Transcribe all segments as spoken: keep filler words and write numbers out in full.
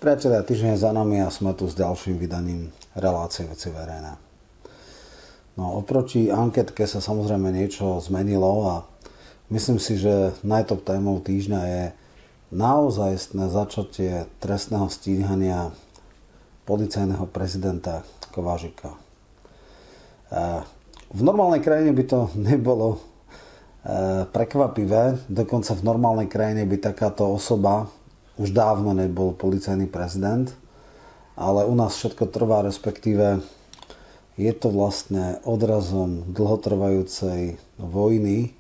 Priatelia, týždeň je za nami a sme tu s ďalším vydaním relácie Veci verejné. No, oproti anketke sa samozrejme niečo zmenilo a myslím si, že najtop témou týždňa je naozajstné začatie trestného stíhania policajného prezidenta Kováčika. V normálnej krajine by to nebolo prekvapivé, dokonca v normálnej krajine by takáto osoba už dávno nebol policajný prezident, ale u nás všetko trvá, respektíve je to vlastne odrazom dlhotrvajúcej vojny,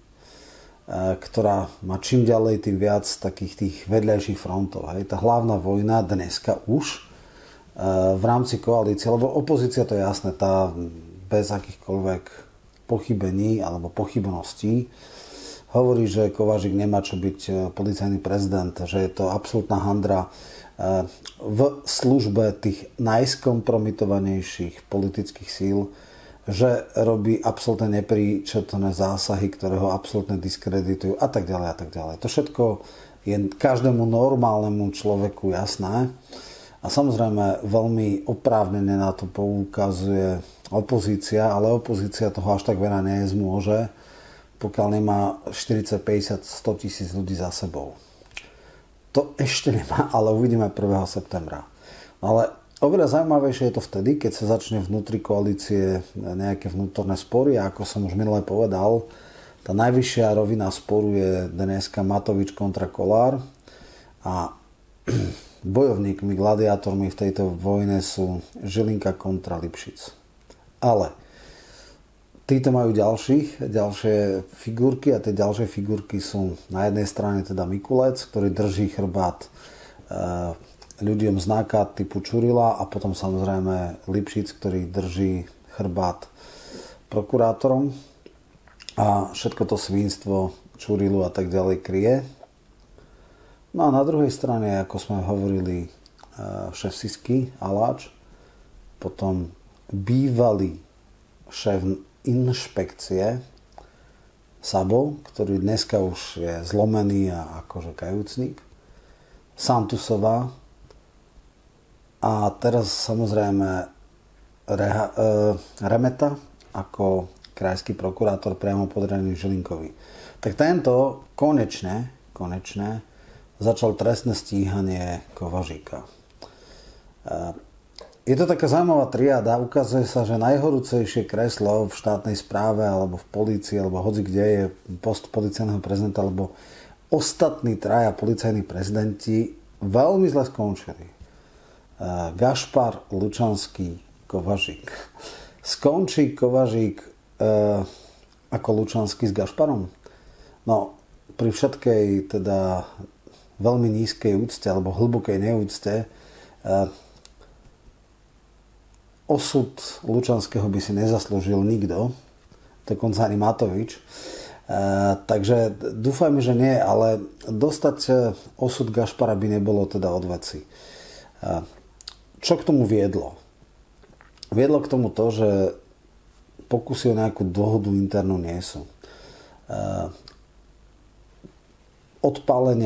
ktorá má čím ďalej tým viac takých tých vedľajších frontov. Hej. Tá hlavná vojna dneska už v rámci koalície, lebo opozícia, to je jasné, tá bez akýchkoľvek pochybení alebo pochybností hovorí, že Kováčik nemá čo byť policajný prezident, že je to absolútna handra v službe tých najskompromitovanejších politických síl, že robí absolútne nepríčetné zásahy, ktoré ho absolútne diskreditujú a tak ďalej a tak ďalej. To všetko je každému normálnemu človeku jasné a samozrejme veľmi oprávnene na to poukazuje opozícia, ale opozícia toho až tak veľa nezmôže, pokiaľ nemá štyridsať, päťdesiat, sto tisíc ľudí za sebou. To ešte nemá, ale uvidíme prvého septembra. Ale oveľa zaujímavejšie je to vtedy, keď sa začne vnútri koalície nejaké vnútorné spory a ako som už minule povedal, tá najvyššia rovina sporu je dneska Matovič kontra Kollár a bojovníkmi, gladiátormi v tejto vojne sú Žilinka kontra Lipšic. Ale títo majú ďalších, ďalšie figurky a tie ďalšie figurky sú na jednej strane teda Mikulec, ktorý drží chrbát e, ľuďom z náka typu Čurila a potom samozrejme Lipšic, ktorý drží chrbát prokurátorom a všetko to svinstvo Čurilu a tak ďalej kryje. No a na druhej strane, ako sme hovorili, e, šéf Sisky, Aláč, potom bývalý šéf inšpekcie Sabo, ktorý dneska už je zlomený a akože kajúcnik, Santusová a teraz samozrejme Reha, e, Remeta ako krajský prokurátor priamo podriadený Žilinkovi. Tak tento konečne, konečne začal trestné stíhanie Kováčika. E, Je to taká zaujímavá triáda. Ukazuje sa, že najhorúcejšie kreslo v štátnej správe alebo v polícii alebo hoci kde je post policajného prezidenta alebo ostatní traja policajní prezidenti veľmi zle skončili. Gašpar, Lučanský, Kováčik. Skončí Kováčik e, ako Lučanský s Gašparom? No, pri všetkej teda veľmi nízkej úcte alebo hlbokej neúcte e, osud Lučanského by si nezaslúžil nikto, dokonca ani Matovič. E, takže dúfajme, že nie, ale dostať osud Gašpara by nebolo teda od veci. E, čo k tomu viedlo? Viedlo k tomu to, že pokusy o nejakú dohodu internú nie sú. E, odpálenie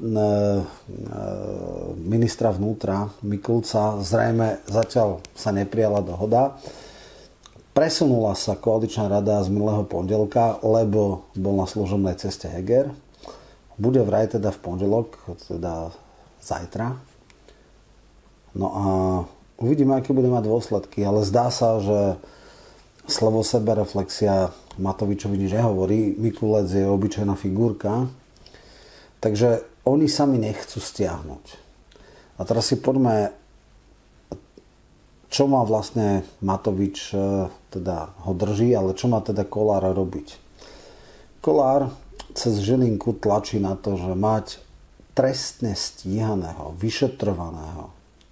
ministra vnútra Mikulca, zrejme zatiaľ sa neprijala dohoda. Presunula sa koaličná rada z minulého pondelka, lebo bol na služobnej ceste Heger. Bude vraj teda v pondelok, teda zajtra. No a uvidíme, aké bude mať dôsledky, ale zdá sa, že slovo sebereflexia Matovičovi nič nehovorí. Mikulec je obyčajná figurka. Takže oni sami nechcú stiahnuť. A teraz si poďme, čo má vlastne Matovič, teda ho drží, ale čo má teda Kollár robiť. Kollár cez Žilinku tlačí na to, že mať trestne stíhaného, vyšetrovaného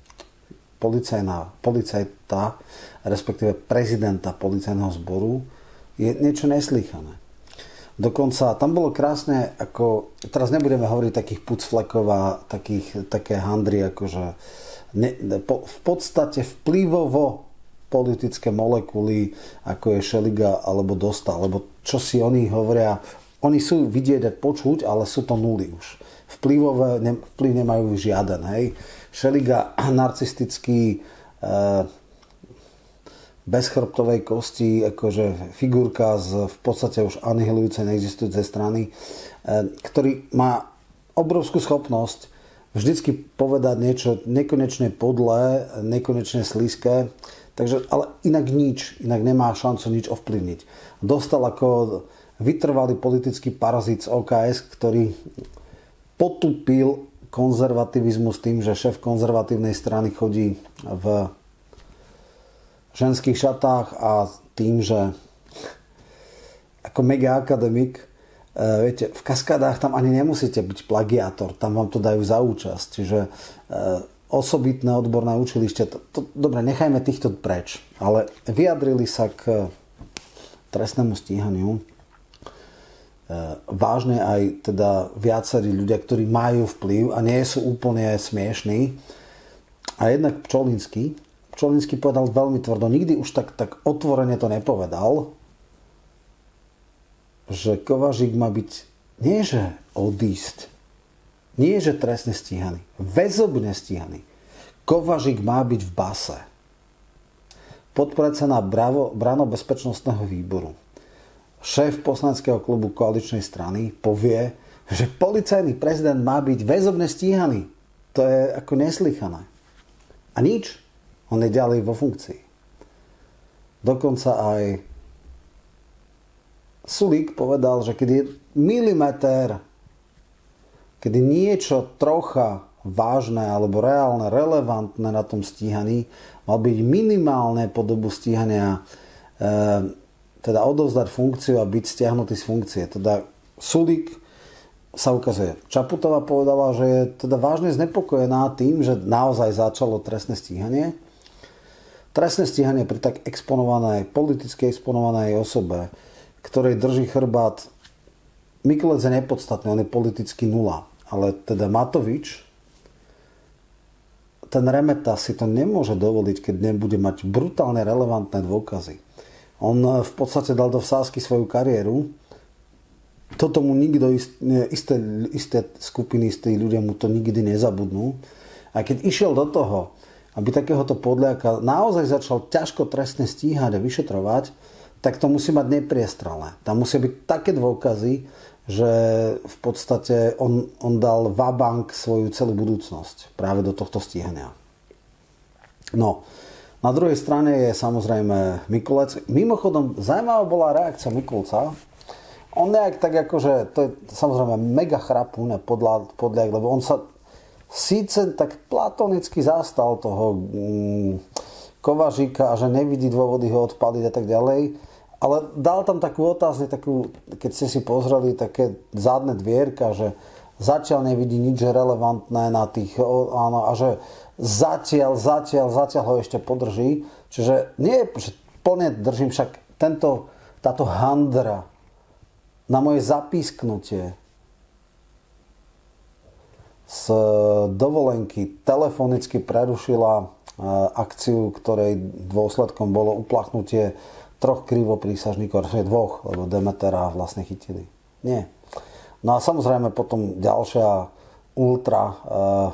policajta, respektíve prezidenta policajného zboru, je niečo neslýchané. Dokonca tam bolo krásne, ako, teraz nebudeme hovoriť takých pucflekov a takých, také handry, akože ne, po, v podstate vplyvovo politické molekuly, ako je Šeliga alebo Dosta, lebo čo si oni hovoria, oni sú vidieť a počuť, ale sú to nuly už. Vplyvové, ne, vplyv nemajú žiaden, hej. Šeliga narcistický, bez chrbtovej kosti, akože figurka z v podstate už anihilujúcej, neexistujúcej strany, ktorý má obrovskú schopnosť vždycky povedať niečo nekonečne podlé, nekonečne slízke, takže, ale inak nič, inak nemá šancu nič ovplyvniť. Dostal ako vytrvalý politický parazit z ó ká es, ktorý potupil konzervativizmus tým, že šéf konzervatívnej strany chodí v ženských šatách a tým, že ako mega akademik, viete, v kaskádách tam ani nemusíte byť plagiátor, tam vám to dajú za účasť. Čiže osobitné odborné učilište, to, to, dobre, nechajme týchto preč, ale vyjadrili sa k trestnému stíhaniu vážne aj teda viacerí ľudia, ktorí majú vplyv a nie sú úplne smiešní. A jednak Pčolinský, Pčolinský povedal veľmi tvrdo, nikdy už tak, tak otvorene to nepovedal, že Kovařík má byť nie že odísť, nie že trestne stíhaný, väzobne stíhaný. Kovařík má byť v base. Podpredseda Brano bezpečnostného výboru, šéf poslaneckého klubu koaličnej strany povie, že policajný prezident má byť väzobne stíhaný. To je ako neslychané. A nič. On je ďalej vo funkcii. Dokonca aj Sulík povedal, že keď je milimeter, kedy niečo trocha vážne alebo reálne, relevantné na tom stíhaní, mal byť minimálne po dobu stíhania e, teda odovzdať funkciu a byť stiahnutý z funkcie. Teda Sulík sa ukazuje. Čaputová povedala, že je teda vážne znepokojená tým, že naozaj začalo trestné stíhanie. Trestné stíhanie pri tak exponovanej, politicky exponovanej osobe, ktorej drží chrbát, Mikulec je nepodstatný, on je politicky nula. Ale teda Matovič, ten Remeta si to nemôže dovoliť, keď nebude mať brutálne relevantné dôkazy. On v podstate dal do vsázky svoju kariéru. Toto mu nikto, isté, isté skupiny, isté ľudia mu to nikdy nezabudnú. A keď išiel do toho, aby takéhoto podliaka naozaj začal ťažko trestne stíhať a vyšetrovať, tak to musí mať nepriestrelné. Tam musia byť také dôkazy, že v podstate on, on dal vabank svoju celú budúcnosť práve do tohto stíhania. No, na druhej strane je samozrejme Mikulec. Mimochodom, zaujímavá bola reakcia Mikulca. On nejak tak akože, to je samozrejme mega chrapúne podľa, lebo on sa síce tak platonicky zastal toho mm, Kovaříka a že nevidí dôvody ho odpaliť a tak ďalej, ale dal tam takú otázne, takú, keď ste si pozreli také zádne dvierka, že zatiaľ nevidí nič relevantné na tých, áno, a že zatiaľ, zatiaľ, zatiaľ ho ešte podrží. Čiže nie, že plne držím, však tento, táto handra na moje zapísknutie z dovolenky telefonicky prerušila akciu, ktorej dôsledkom bolo uplachnutie troch krivoprísažníkov, respektíve dvoch, lebo Demetera vlastne chytili. Nie. No a samozrejme potom ďalšia ultra uh,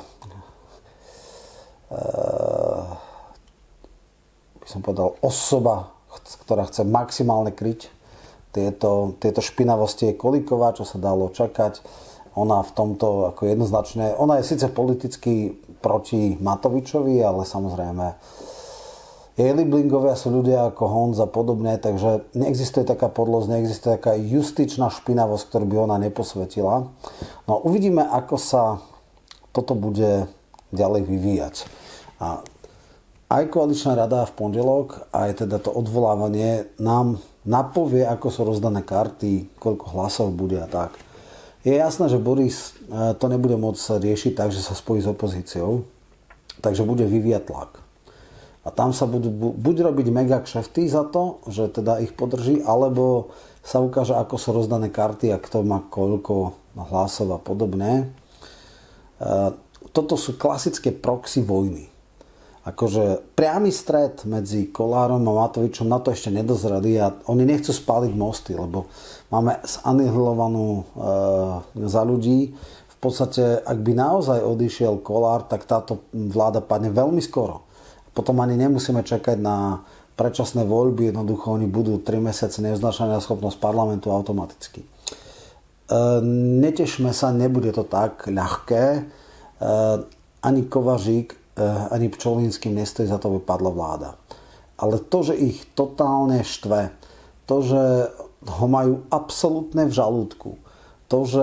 uh, by som povedal osoba, ktorá chce maximálne kryť tieto, tieto špinavosti, je Kolíková, čo sa dalo čakať. Ona v tomto ako jednoznačne, ona je síce politicky proti Matovičovi, ale samozrejme jej liblingovia sú ľudia ako Honza a podobne, takže neexistuje taká podlosť, neexistuje taká justičná špinavosť, ktorú by ona neposvetila. No uvidíme, ako sa toto bude ďalej vyvíjať. A aj koaličná rada v pondelok, aj teda to odvolávanie nám napovie, ako sú rozdané karty, koľko hlasov bude a tak. Je jasné, že Boris to nebude môcť riešiť tak, že sa spojí s opozíciou, takže bude vyvíjať tlak. A tam sa budú buď robiť mega kšefty za to, že teda ich podrží, alebo sa ukáže, ako sú rozdané karty a kto má koľko hlasov a podobne. Toto sú klasické proxy vojny. Akože priamy stret medzi Kollárom a Matovičom na to ešte nedozreli a oni nechcú spáliť mosty, lebo máme zanihilovanú e, za ľudí. V podstate, ak by naozaj odišiel Kollár, tak táto vláda padne veľmi skoro. Potom ani nemusíme čakať na predčasné voľby, jednoducho oni budú tri mesiace neznášania schopnosť parlamentu automaticky. E, netešme sa, nebude to tak ľahké. E, ani Kovařík, e, ani Pčolinský nestojí za to, aby padla vláda. Ale to, že ich totálne štve, to, že ho majú absolútne v žalúdku, to, že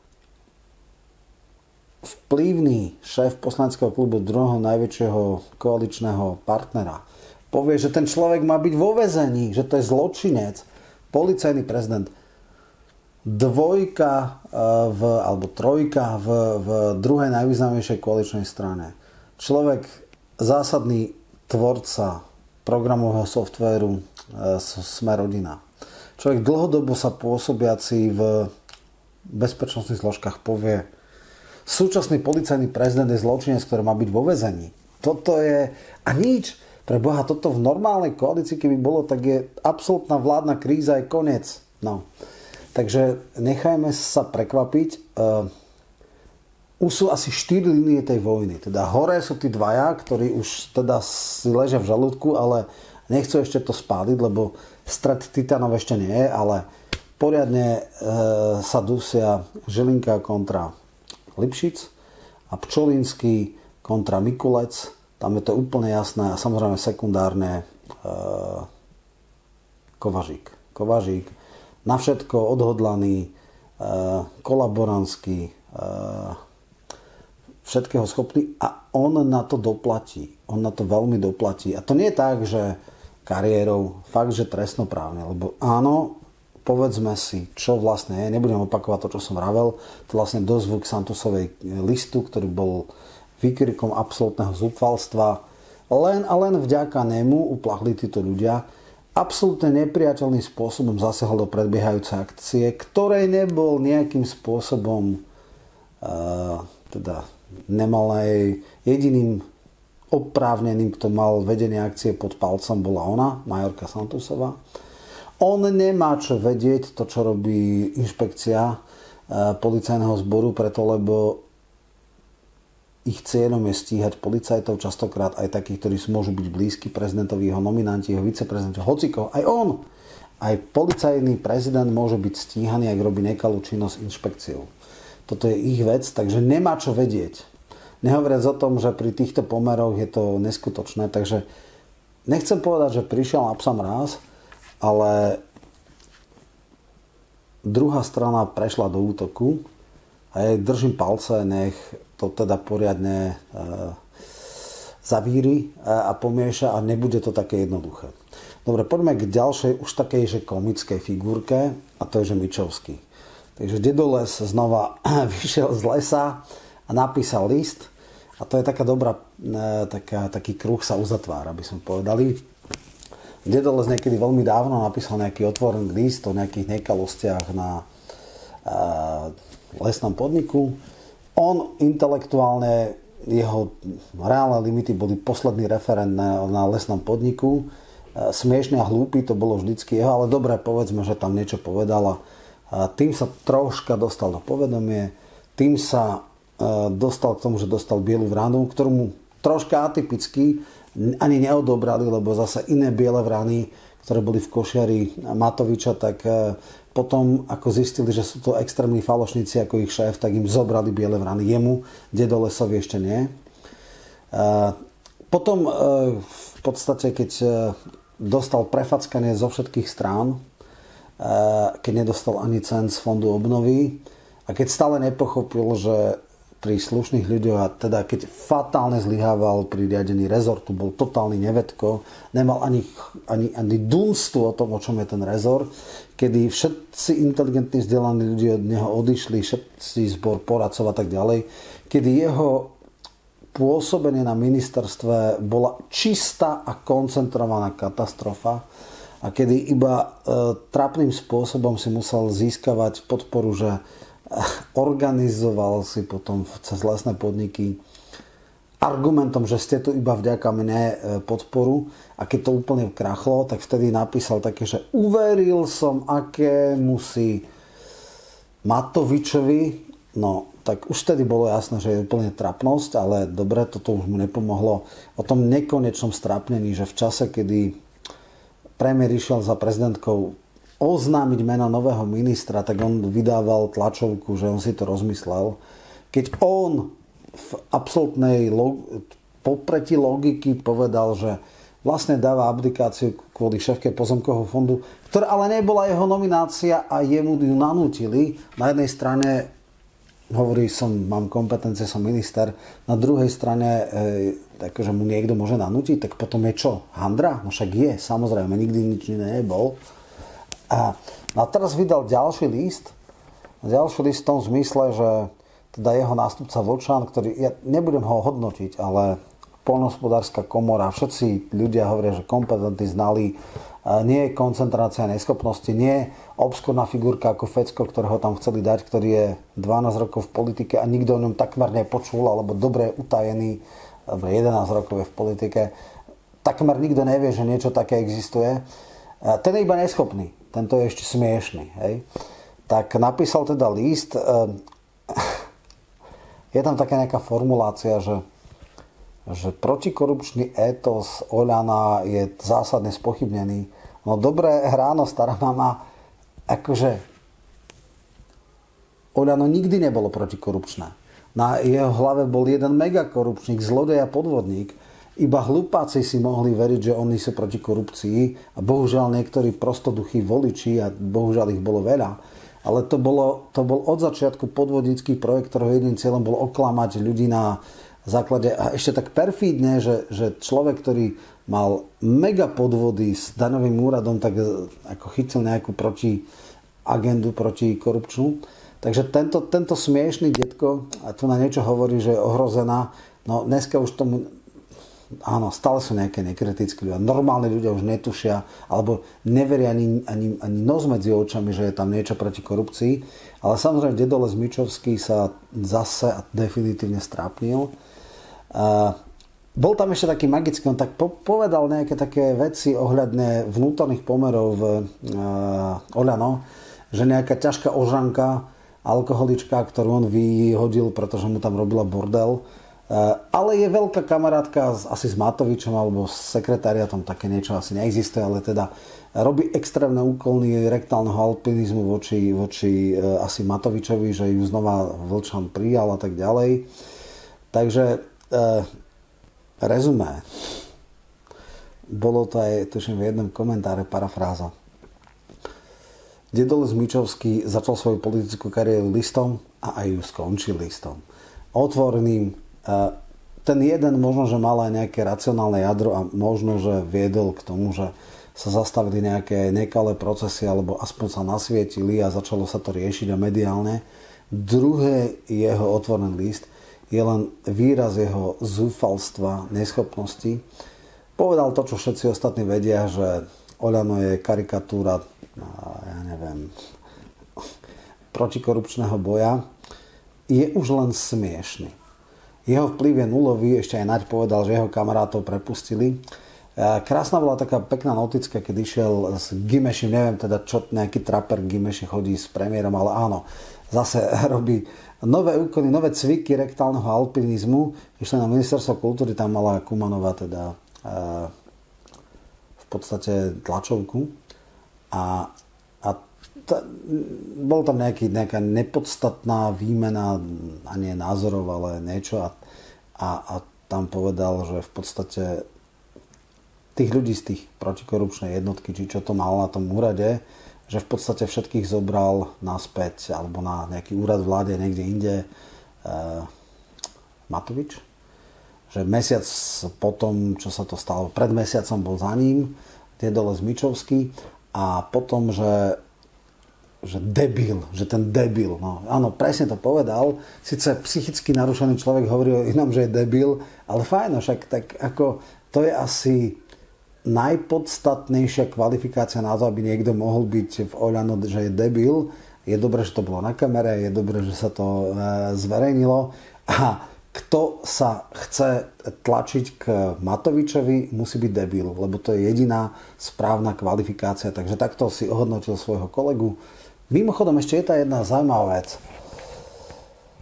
vplyvný šéf poslaneckého klubu druhého najväčšieho koaličného partnera povie, že ten človek má byť vo väzení, že to je zločinec, policajný prezident, dvojka v, alebo trojka v, v druhej najvýznamnejšej koaličnej strane. Človek, zásadný tvorca programového softvéru Sme rodina. Človek dlhodobo sa pôsobiaci v bezpečnostných zložkách povie, súčasný policajný prezident je zločinec, ktorý má byť vo väzení. Toto je... A nič. Pre Boha, toto v normálnej koalícii, keby bolo, tak je absolútna vládna kríza, je koniec. No. Takže nechajme sa prekvapiť. Uh, už sú asi štyri línie tej vojny. Teda hore sú tí dvaja, ktorí už teda si ležia v žalúdku, ale nechcú ešte to spáliť, lebo stret titanov ešte nie je, ale poriadne uh, sa dusia Žilinka kontra Lipšic a Pčolinský kontra Mikulec. Tam je to úplne jasné a samozrejme sekundárne e, Kovařík. Kovařík na všetko odhodlaný, e, kolaborantský, e, všetkého schopný a on na to doplatí. On na to veľmi doplatí. A to nie je tak, že kariérou, fakt, že trestnoprávne, lebo áno, povedzme si, čo vlastne je. Nebudem opakovať to, čo som vravel. To je vlastne dozvuk Santosovej listu, ktorý bol výkrikom absolútneho zúfalstva. Len a len vďaka nemu uplachli títo ľudia. Absolútne nepriateľným spôsobom zasiahol do predbiehajúcej akcie, ktorej nebol nejakým spôsobom uh, teda nemal aj jediným oprávneným, kto mal vedenie akcie pod palcom, bola ona, majorka Santosová. On nemá čo vedieť, to, čo robí inšpekcia e, policajného zboru, preto lebo ich cieľom je stíhať policajtov, častokrát aj takých, ktorí môžu byť blízki prezidentovi, jeho nominanti, jeho viceprezidenti, hociko, aj on. Aj policajný prezident môže byť stíhaný, ak robí nekalú činnosť inšpekciou. Toto je ich vec, takže nemá čo vedieť. Nehovoriac o tom, že pri týchto pomeroch je to neskutočné, takže nechcem povedať, že prišiel na psa mráz, ale druhá strana prešla do útoku a ja držím palce, nech to teda poriadne e, zavíri a, a pomieša a nebude to také jednoduché. Dobre, poďme k ďalšej už takej, že komickej figurke a to je, že Mičovský. Takže Dedoles znova vyšiel z lesa a napísal list a to je taká dobrá, e, taká, taký kruh sa uzatvára, by sme povedali. Dedoles niekedy veľmi dávno napísal nejaký otvorený list o nejakých nekalostiach na uh, lesnom podniku. On intelektuálne, jeho reálne limity boli posledný referent na, na lesnom podniku. Uh, smiešne a hlúpy to bolo vždycky jeho, ale dobre, povedzme, že tam niečo povedala. Uh, tým sa troška dostal do povedomie, tým sa uh, dostal k tomu, že dostal bielu vranu, ktorú mu troška atypicky ani neodobrali, lebo zase iné biele vrany, ktoré boli v košiari Matoviča, tak potom, ako zistili, že sú to extrémni falošníci ako ich šéf, tak im zobrali biele vrany. Jemu, Dedolesovi ešte nie. Potom v podstate, keď dostal prefackanie zo všetkých strán, keď nedostal ani cent z fondu obnovy a keď stále nepochopil, že pri slušných ľuďoch a teda keď fatálne zlyhával pri riadení rezortu, bol totálny nevedko, nemal ani, ani, ani dunstu o tom, o čom je ten rezort, kedy všetci inteligentní vzdelaní ľudia od neho odišli, všetci zbor poradcov a tak ďalej, kedy jeho pôsobenie na ministerstve bola čistá a koncentrovaná katastrofa a kedy iba e, trapným spôsobom si musel získavať podporu, že organizoval si potom cez lesné podniky argumentom, že ste tu iba vďaka mne podporu a keď to úplne krachlo, tak vtedy napísal také, že uveril som, aké musí Matovičovi No, tak už vtedy bolo jasné, že je úplne trapnosť, ale dobre, toto už mu nepomohlo. O tom nekonečnom strápnení, že v čase, kedy premiér išiel za prezidentkou oznámiť meno nového ministra, tak on vydával tlačovku, že on si to rozmyslel. Keď on v absolútnej log- popretí logiky povedal, že vlastne dáva abdikáciu kvôli šéfke pozemkového fondu, ktorá ale nebola jeho nominácia a jemu ju nanútili. Na jednej strane hovorí, som, mám kompetencie, som minister, na druhej strane e, takže mu niekto môže nanútiť, tak potom je čo? Handra? No však je, samozrejme, nikdy nič iné nebol. A, a teraz vydal ďalší list, ďalší list v tom zmysle, že teda jeho nástupca Vlčan, ktorý, ja nebudem ho hodnotiť, ale poľnohospodárska komora, všetci ľudia hovoria, že kompetentní, znali, nie je koncentrácia neschopnosti, nie je obskúrna figurka ako Fecko, ktorého tam chceli dať, ktorý je dvanásť rokov v politike a nikto o ňom takmer nepočul, alebo dobre utajený, jedenásť rokov je v politike. Takmer nikto nevie, že niečo také existuje. Ten je iba neschopný, tento je ešte smiešný. Hej? Tak napísal teda list, je tam taká nejaká formulácia, že že protikorupčný étos Oľana je zásadne spochybnený. No dobré ráno, stará mama, akože Oľano nikdy nebolo protikorupčné. Na jeho hlave bol jeden megakorupčník, zlodej a podvodník. Iba hlupáci si mohli veriť, že oni sú proti korupcii a bohužiaľ niektorí prostoduchí voliči a bohužiaľ ich bolo veľa. Ale to, bolo, to bol od začiatku podvodnícky projekt, ktorého jedným cieľom bolo oklamať ľudí na základe, a ešte tak perfídne, že, že človek, ktorý mal mega podvody s daňovým úradom, tak ako chytil nejakú proti agendu, proti korupčnú. Takže tento, tento smiešný detko, a tu na niečo hovorí, že je ohrozená, no dneska už tomu, áno, stále sú nejaké nekritickí ľudia. Normálni ľudia už netušia, alebo neveria ani, ani, ani nos medzi očami, že je tam niečo proti korupcii. Ale samozrejme, Dedole Zmičovský sa zase a definitívne strápnil. Uh, bol tam ešte taký magický, on tak po- povedal nejaké také veci ohľadne vnútorných pomerov v uh, Oľano, že nejaká ťažká ožanka, alkoholička, ktorú on vyhodil, pretože mu tam robila bordel. Uh, ale je veľká kamarátka s, asi s Matovičom alebo s sekretariatom, také niečo asi neexistuje, ale teda robí extrémne úkony rektálneho alpinizmu voči, voči uh, asi Matovičovi, že ju znova Vlčan prijal a tak ďalej. Takže Uh, rezumé. Bolo to aj, tuším, v jednom komentáre parafráza. Dedole Zmičovský začal svoju politickú kariéru listom a aj ju skončil listom. Otvoreným. Uh, ten jeden možno, že mal aj nejaké racionálne jadro a možno, že viedol k tomu, že sa zastavili nejaké nekalé procesy alebo aspoň sa nasvietili a začalo sa to riešiť a mediálne. Druhé jeho otvorený list je len výraz jeho zúfalstva, neschopnosti. Povedal to, čo všetci ostatní vedia, že Oľano je karikatúra, ja neviem, protikorupčného boja. Je už len smiešný. Jeho vplyv je nulový, ešte aj Naď povedal, že jeho kamarátov prepustili. Krásna bola taká pekná notická, keď išiel s Gimešim, neviem teda, čo nejaký traper Gimeši chodí s premiérom, ale áno, zase robí nové úkony, nové cviky rektálneho alpinizmu. Išli na ministerstvo kultúry, tam mala Kumanová teda e, v podstate tlačovku a, a ta, bol tam nejaký, nejaká nepodstatná výmena, a nie názorov, ale niečo a, a, a tam povedal, že v podstate tých ľudí z tých protikorupčnej jednotky, či čo to mal na tom úrade, že v podstate všetkých zobral naspäť alebo na nejaký úrad vláde niekde inde e, Matovič. Že mesiac potom, čo sa to stalo, pred mesiacom bol za ním Dedole Zmičovský a potom, že, že debil, že ten debil, no áno, presne to povedal, síce psychicky narušený človek hovorí o inom, že je debil, ale fajn, však tak ako to je asi najpodstatnejšia kvalifikácia na to, aby niekto mohol byť v Oľano, že je debil. Je dobré, že to bolo na kamere, je dobré, že sa to zverejnilo. A kto sa chce tlačiť k Matovičovi, musí byť debil, lebo to je jediná správna kvalifikácia. Takže takto si ohodnotil svojho kolegu. Mimochodom, ešte je tá jedna zaujímavá vec.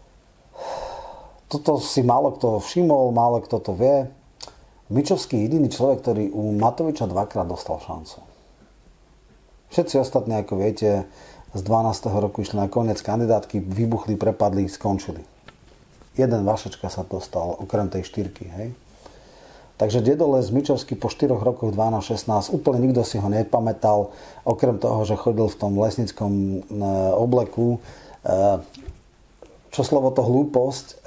toto si málo kto všimol, málo kto to vie. Mičovský je jediný človek, ktorý u Matoviča dvakrát dostal šancu. Všetci ostatní, ako viete, z dvanásteho roku išli na koniec kandidátky, vybuchli, prepadli, skončili. Jeden Vašečka sa dostal, okrem tej štyrky, hej. Takže dedoles Mičovský po štyroch rokoch dvanásť šestnásť, úplne nikto si ho nepamätal, okrem toho, že chodil v tom lesnickom obleku. Čo slovo to hlúposť,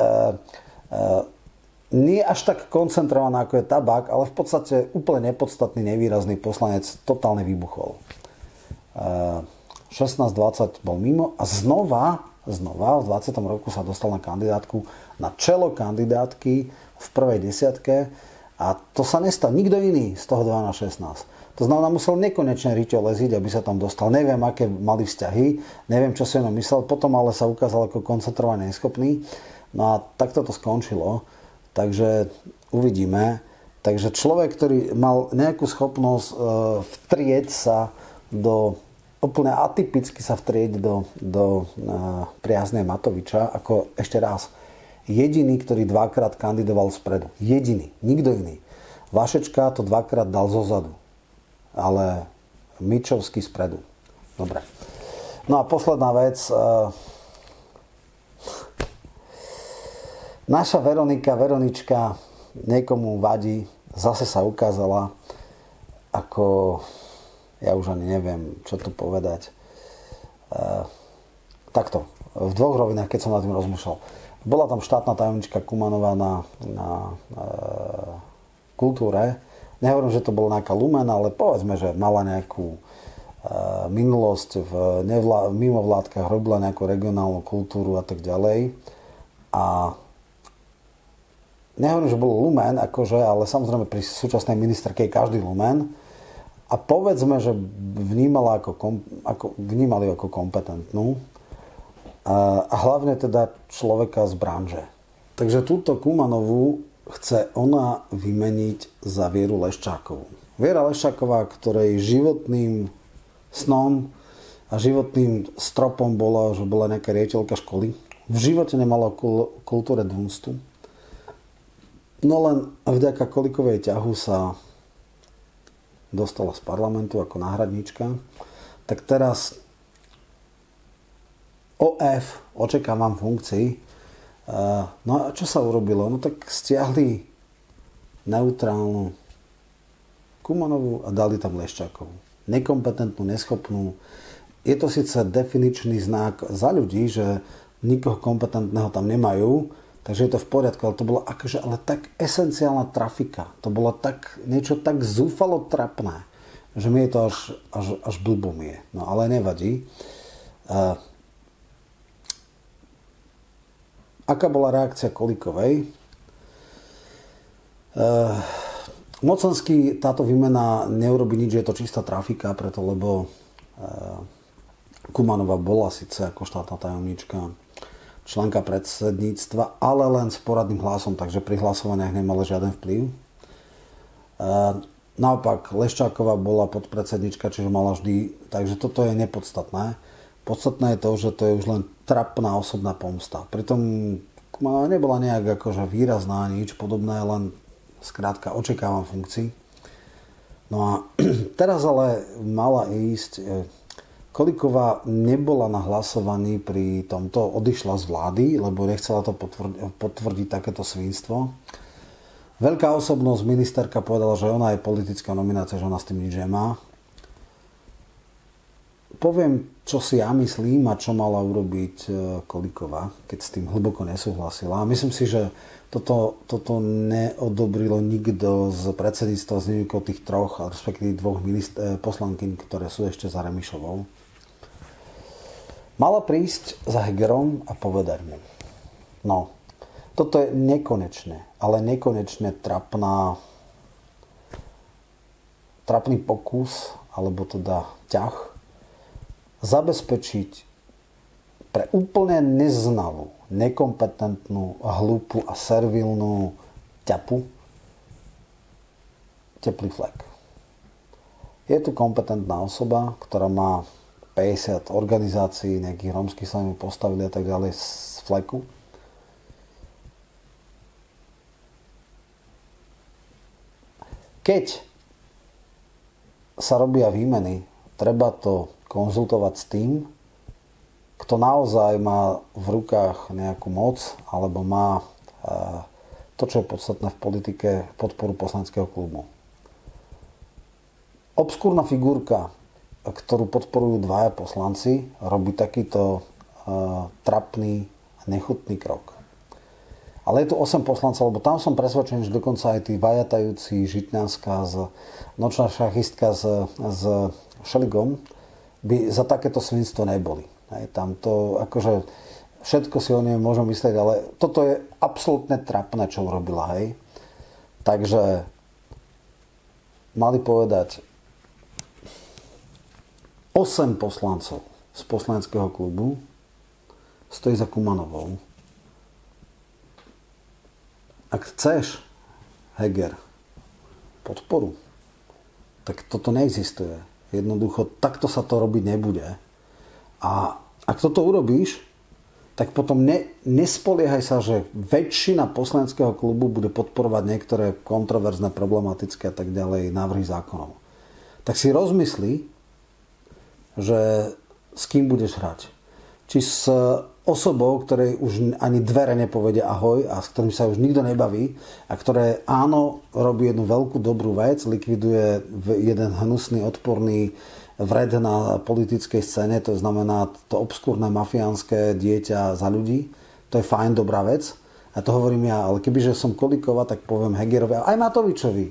nie až tak koncentrovaná, ako je tabák, ale v podstate úplne nepodstatný, nevýrazný poslanec totálne vybuchol. šestnásť dvadsať bol mimo a znova, znova v dvadsiatom roku sa dostal na kandidátku, na čelo kandidátky v prvej desiatke. A to sa nestal nikto iný z toho dvanásť šestnásť. To znamená, musel nekonečne Riťo leziť, aby sa tam dostal. Neviem, aké mali vzťahy, neviem, čo si ono myslel. Potom ale sa ukázal ako koncentrovaný neschopný. No a takto to skončilo. Takže uvidíme. Takže človek, ktorý mal nejakú schopnosť e, vtrieť sa do, úplne atypicky sa vtrieť do, do e, priazne Matoviča, ako ešte raz, jediný, ktorý dvakrát kandidoval spredu. Jediný. Nikto iný. Vašečka to dvakrát dal zozadu. Ale Mičovský spredu. Dobre. No a posledná vec. Naša Veronika, Veronička niekomu vadí. Zase sa ukázala ako... Ja už ani neviem, čo tu povedať. Takto. V dvoch rovinách, keď som nad tým rozmýšľal. Bola tam štátna tajomnička Kumanová na, na e, kultúre. Nehovorím, že to bolo nejaká lumena, ale povedzme, že mala nejakú e, minulosť v nevlá, mimovládkach, robila nejakú regionálnu kultúru a tak ďalej. A nehovorím, že bol lumen, akože, ale samozrejme pri súčasnej ministerke je každý lumen. A povedzme, že vnímala ako, kom, ako, vnímali ako kompetentnú. A hlavne teda človeka z branže. Takže túto Kumanovú chce ona vymeniť za Vieru Leščákovú. Viera Leščáková, ktorej životným snom a životným stropom bola, že bola nejaká riaditeľka školy. V živote nemala kultúre dunstu. No len vďaka Kolikovej ťahu sa dostala z parlamentu ako náhradníčka. Tak teraz ó ef, očakávam funkcii. No a čo sa urobilo? No tak stiahli neutrálnu Kumanovú a dali tam Leščákovú. Nekompetentnú, neschopnú. Je to síce definičný znak za ľudí, že nikoho kompetentného tam nemajú, takže je to v poriadku, ale to bolo akože ale tak esenciálna trafika. To bolo tak, niečo tak zúfalo trapné, že mi je to až, až, až blbomie. No ale nevadí. Uh, Aká bola reakcia Kolíkovej? E, Mocenský táto výmena neurobi nič, že je to čistá trafika, preto lebo e, Kumanová bola síce ako štátna tajomnička členka predsedníctva, ale len s poradným hlasom, takže pri hlasovaniach nemala žiaden vplyv. E, naopak Leščáková bola podpredsednička, čiže mala vždy, takže toto je nepodstatné. Podstatné je to, že to je už len trapná osobná pomsta. Pritom Kumanová nebola nejak akože výrazná, nič podobné, len skrátka očakávam funkcií. No a teraz ale mala ísť... Kolíková nebola na hlasovaní pri tomto, odišla z vlády, lebo nechcela to potvrdiť, potvrdiť takéto svinstvo. Veľká osobnosť, ministerka, povedala, že ona je politická nominácia, že ona s tým nič nemá. Poviem, čo si ja myslím a čo mala urobiť Kolíková, keď s tým hlboko nesúhlasila. A myslím si, že toto, toto neodobrilo nikto z predsedníctva z výnimkou tých troch, respektíve dvoch minister, poslankyň, ktoré sú ešte za Remišovou. Mala prísť za Hegerom a povedať mu: no, toto je nekonečné, ale nekonečne trapná, trapný pokus, alebo teda ťah, zabezpečiť pre úplne neznalú, nekompetentnú, hlúpu a servilnú ťapu teplý flek. Je tu kompetentná osoba, ktorá má päťdesiat organizácií, nejakých rómskych sa mi postavili a tak ďalej z fleku. keď sa robia výmeny, treba to konzultovať s tým, kto naozaj má v rukách nejakú moc alebo má to, čo je podstatné v politike, podporu poslaneckého klubu. Obskúrna figurka, ktorú podporujú dvaja poslanci, robí takýto uh, trapný a nechutný krok. Ale je tu osem poslancov, lebo tam som presvedčený, že dokonca aj tí vajatajúci Žitňanská, z, nočná šachistka s, s Šeligom by za takéto svinstvo neboli. Hej, tam to, akože, všetko si o nej môžem myslieť, ale toto je absolútne trapné, čo urobila, hej. Takže mali povedať osem poslancov z poslaneckého klubu stojí za Kumanovou. Ak chceš, Heger, podporu, tak toto neexistuje. Jednoducho, takto sa to robiť nebude. A ak toto urobíš, tak potom ne, nespoliehaj sa, že väčšina poslaneckého klubu bude podporovať niektoré kontroverzné, problematické a tak ďalej návrhy zákonov. Tak si rozmyslí, že s kým budeš hrať. Či s osobou, ktorej už ani dvere nepovedia ahoj a s ktorým sa už nikto nebaví a ktoré áno, robí jednu veľkú dobrú vec, likviduje jeden hnusný, odporný vred na politickej scéne, to znamená to obskúrne mafiánske dieťa za ľudí. To je fajn, dobrá vec. A to hovorím ja, ale kebyže som Kolíková, tak poviem Hegerovi, aj Matovičovi.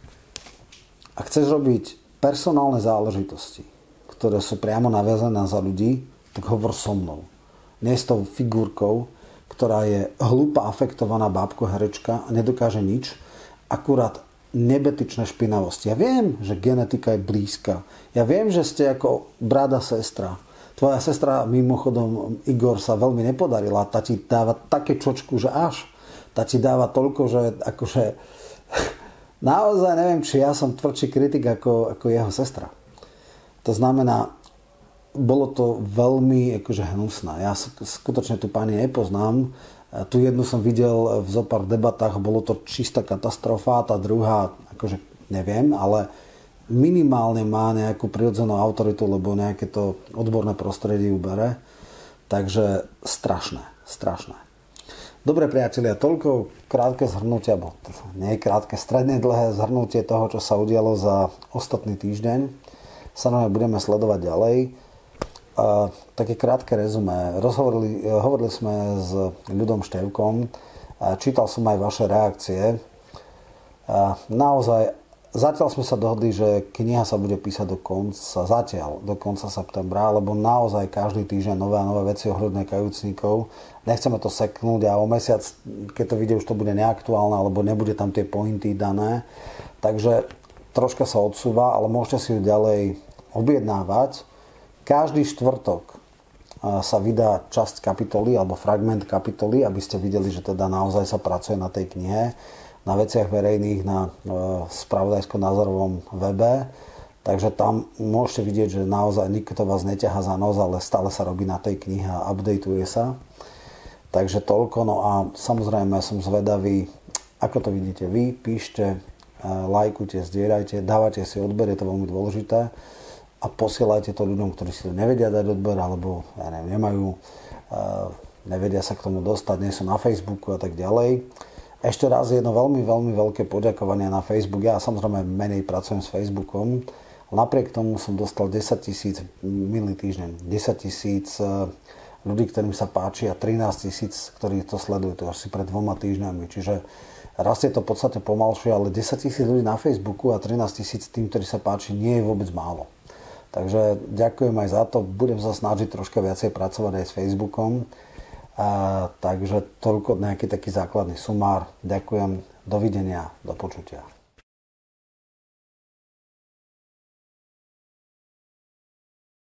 Ak chceš robiť personálne záležitosti, ktoré sú priamo naviazané za ľudí, tak hovor so mnou. Nie s tou figurkou, ktorá je hlúpa, afektovaná bábko, herečka a nedokáže nič, akurát nebetičné špinavosti. Ja viem, že genetika je blízka. Ja viem, že ste ako brada sestra. Tvoja sestra, mimochodom, Igor, sa veľmi nepodarila. Tá ti dáva také čočku, že až. Tá ti dáva toľko, že akože naozaj neviem, či ja som tvrdší kritik ako, ako jeho sestra. To znamená, bolo to veľmi akože hnusné. Ja skutočne tú pani nepoznám. Tu jednu som videl v zopár debatách, bolo to čistá katastrofa, tá druhá, akože neviem, ale minimálne má nejakú prirodzenú autoritu, lebo nejaké to odborné prostredie ju bere. Takže strašné, strašné. Dobre priatelia, toľko krátke zhrnutie, alebo nie krátke, stredne dlhé zhrnutie toho, čo sa udialo za ostatný týždeň. Samozrejme budeme sledovať ďalej. Uh, také krátke rezumé. Rozhovorili, hovorili sme s Ľudom Števkom, uh, čítal som aj vaše reakcie. Uh, naozaj, zatiaľ sme sa dohodli, že kniha sa bude písať do konca, zatiaľ, do konca septembra, lebo naozaj každý týždeň nové a nové veci ohľadne kajúcnikov. Nechceme to seknúť a o mesiac, keď to vyjde, už to bude neaktuálne, alebo nebude tam tie pointy dané. Takže troška sa odsúva, ale môžete si ju ďalej objednávať. Každý štvrtok sa vydá časť kapitoly alebo fragment kapitoly, aby ste videli, že teda naozaj sa pracuje na tej knihe, na veciach verejných, na spravodajsko-názorovom webe. Takže tam môžete vidieť, že naozaj nikto vás neťahá za nos, ale stále sa robí na tej knihe a updateuje sa. Takže toľko. No a samozrejme som zvedavý, ako to vidíte vy. Píšte, lajkujte, zdieľajte, dávate si odber, je to veľmi dôležité. A posielajte to ľuďom, ktorí si to nevedia dať odber, alebo ja neviem, nemajú, nevedia sa k tomu dostať, nie sú na Facebooku a tak ďalej. Ešte raz jedno veľmi, veľmi veľké poďakovanie na Facebook. Ja samozrejme menej pracujem s Facebookom. Napriek tomu som dostal desaťtisíc minulý týždeň. desaťtisíc ľudí, ktorým sa páči a trinásťtisíc, ktorí to sledujú. To asi pred dvoma týždňami. Čiže raz je to v podstate pomalšie, ale desaťtisíc ľudí na Facebooku a trinásťtisíc tým, ktorí sa páči, nie je vôbec málo. Takže ďakujem aj za to. Budem sa snažiť troška viacej pracovať aj s Facebookom. A, takže toľko nejaký taký základný sumár. Ďakujem. Dovidenia. Do počutia.